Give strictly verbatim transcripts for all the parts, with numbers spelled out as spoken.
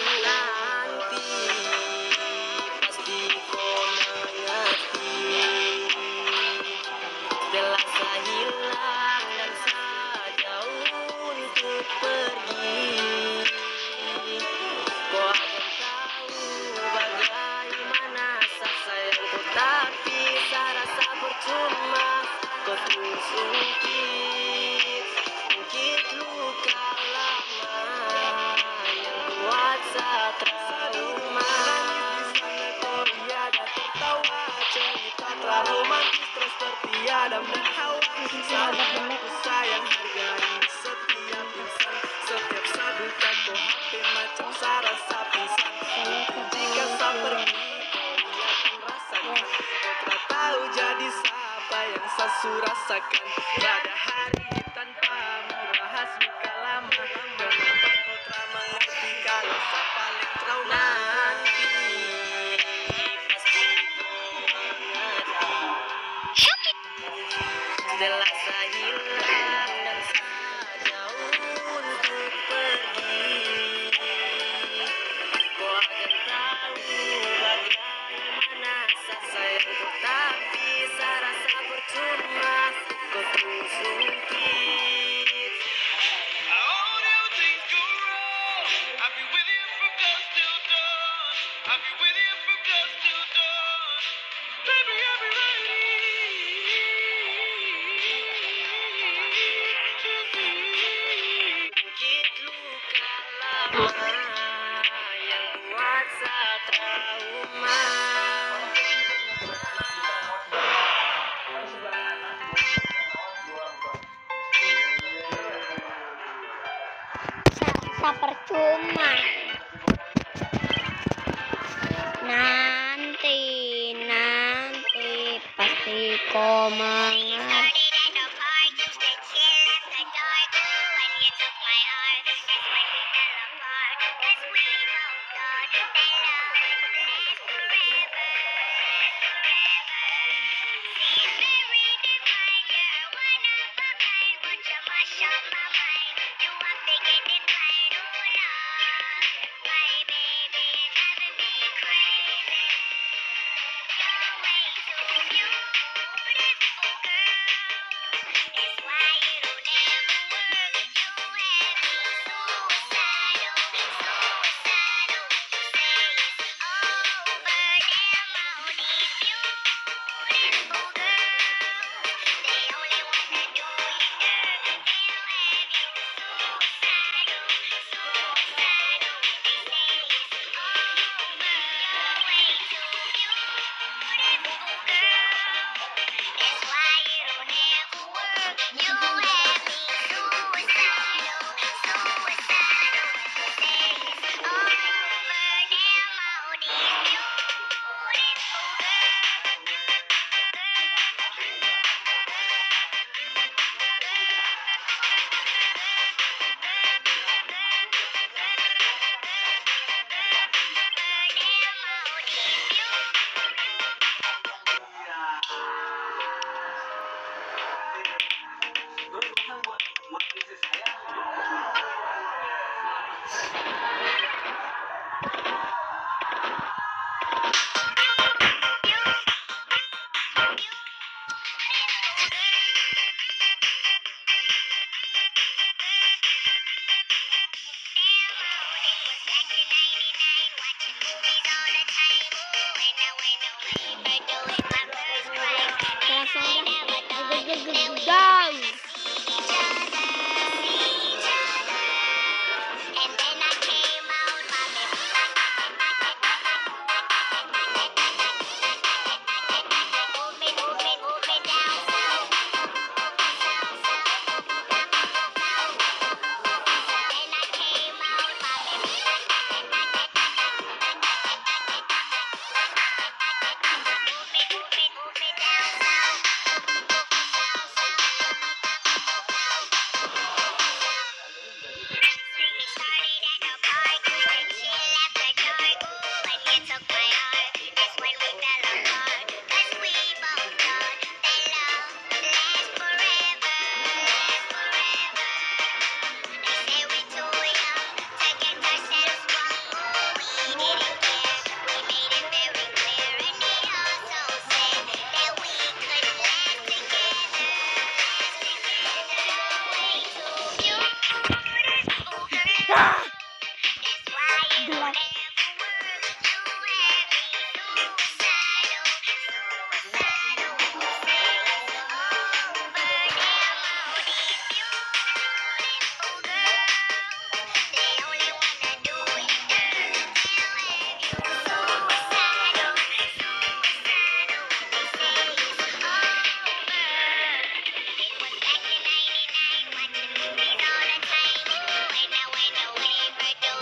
Nanti pasti kau mengerti. Setelah saya hilang dan saja untuk pergi, kau akan tahu bagaimana rasa sayangku. Tapi saya rasa percuma kau terus ungkit, ungkit luka lama yang buat saya trauma. Kau tiada tertawa, cerita terlalu romantis terus seperti Adam dan Hawa. Saling aku sayang hargai setiap insan, setiap saduka kau hampir macam saya rasa pingsan. Jika saya pergi kau akan rasakan, kau tak tahu jadi siapa yang saya rasakan. Pada hari tanpa membahas luka lama, kenapa kau tak mengerti kalau saya paling trauma. Nanti pasti kau mengerti. Setelah saya hilang dan saja untuk pergi, kau akan tahu bagaimana rasa sayangku. Tapi saya rasa percuma kau terus ungkit. Oh, now things go wrong. I'll be with you from dusk till dawn. I'll be with you from dusk till dawn. Baby, I'll be ready. Ungkit luka lama yang buat saya trauma. Rasa percuma. Nanti, nanti pasti kau mengerti.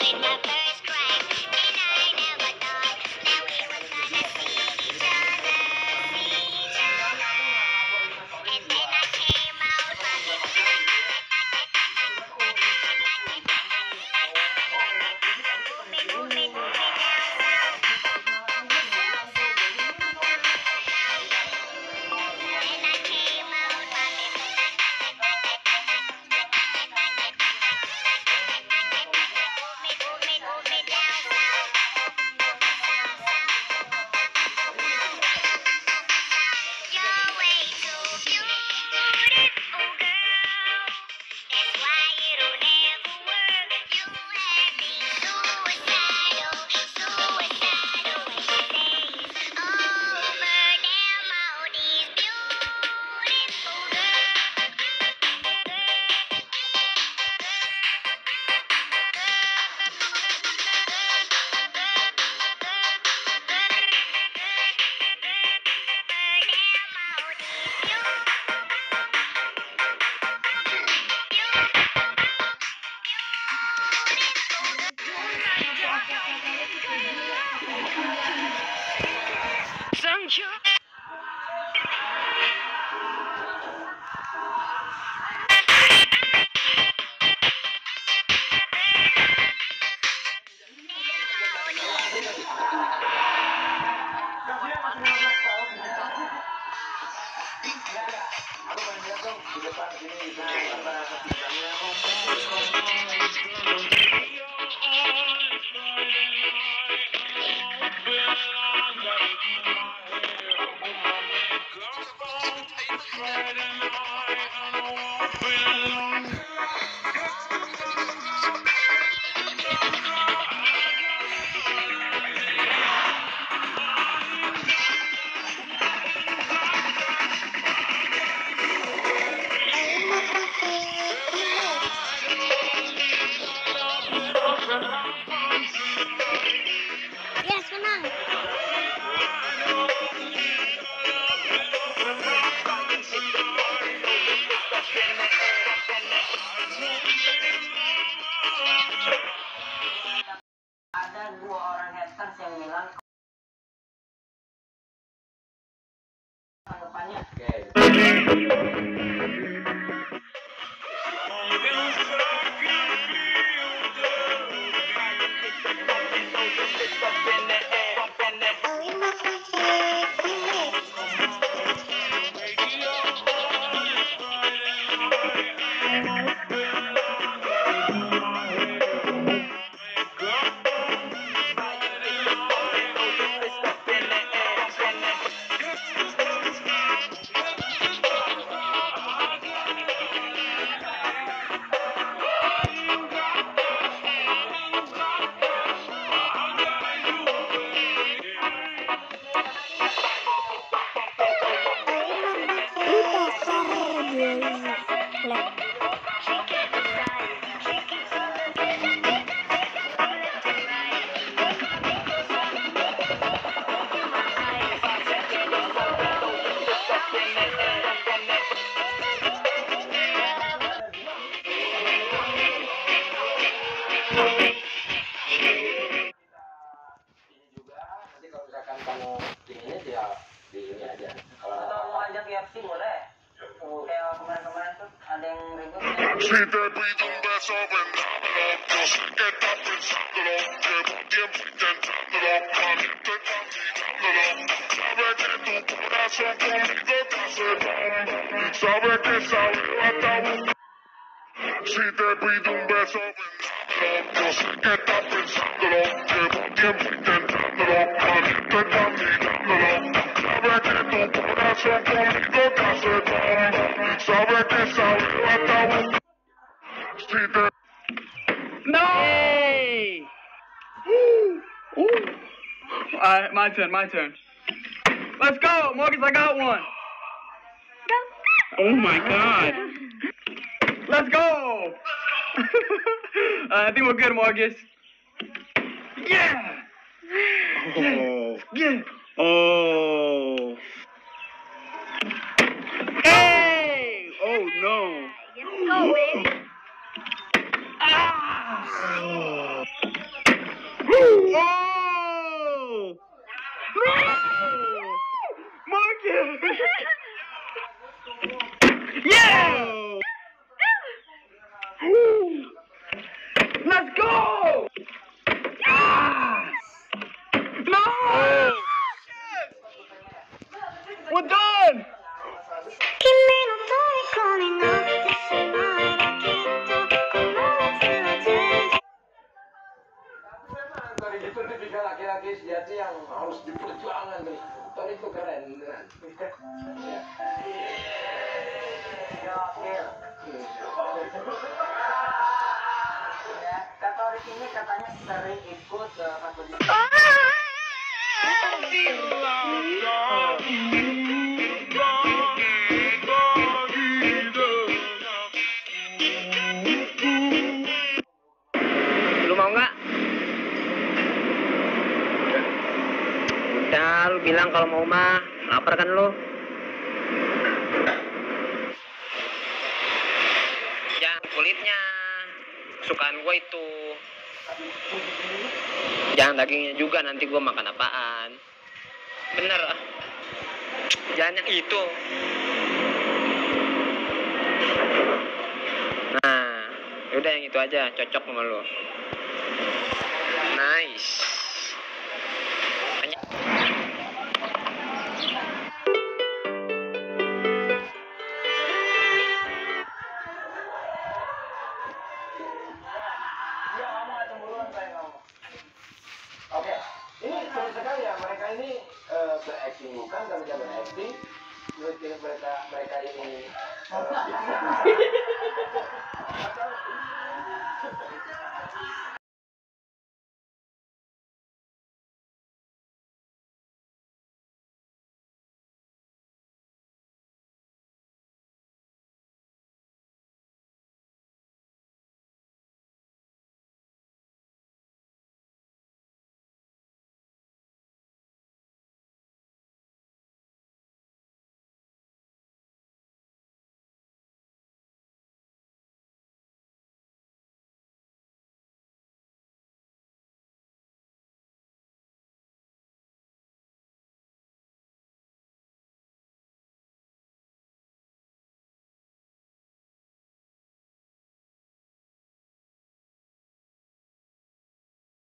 Yes, menang. Ada dua orang haters yang bilang tanggapannya. Si te pido un beso, vendámelo. Yo sé que estás pensándolo. Llevo tiempo intentándolo. Caliente, dándolo. Sabes que tu corazón conmigo te hace bomba. Sabes que sabe hasta. Si te pido un beso, vendámelo. Yo sé que estás pensándolo. Llevo tiempo intentándolo. Caliente, dándolo. Sabes que tu corazón conmigo te hace bomba. Sabes que sabe hasta. Si te... No! Hey! Ooh. Ooh. All right, my turn, my turn. Let's go, Morgus, I got one. Oh my God. Let's go! uh, I think we're good, Morgus. Yeah! Oh. Yeah! Oh! Hey! Oh no! Let's go, baby. Ah! Let's go! Yes! No! We're done! 君の虜になってしまえばきっとこの夏は充実 Memang Tori itu tipikal laki-laki sejati yang harus diperjuangkan nih. Tori itu keren beneran. Ya. Ya, Kak Tori ini katanya sering ikut uh, kompetisi. Lu mau nggak? Udah, lu bilang kalau mau mah. Lapar kan lu? Jangan kulitnya. Kesukaan gue itu. Jangan dagingnya juga, nanti gue makan apaan. Bener ah. Jangan yang itu. Nah, yaudah yang itu aja, cocok sama lu. Nice. Banyak. Ya, kamu nggak cemburuan kayak kamu. Oke, ini seru sekali ya. Mereka ini uh, berakting bukan, kami tidak berakting. Menurut mereka mereka ini. Uh,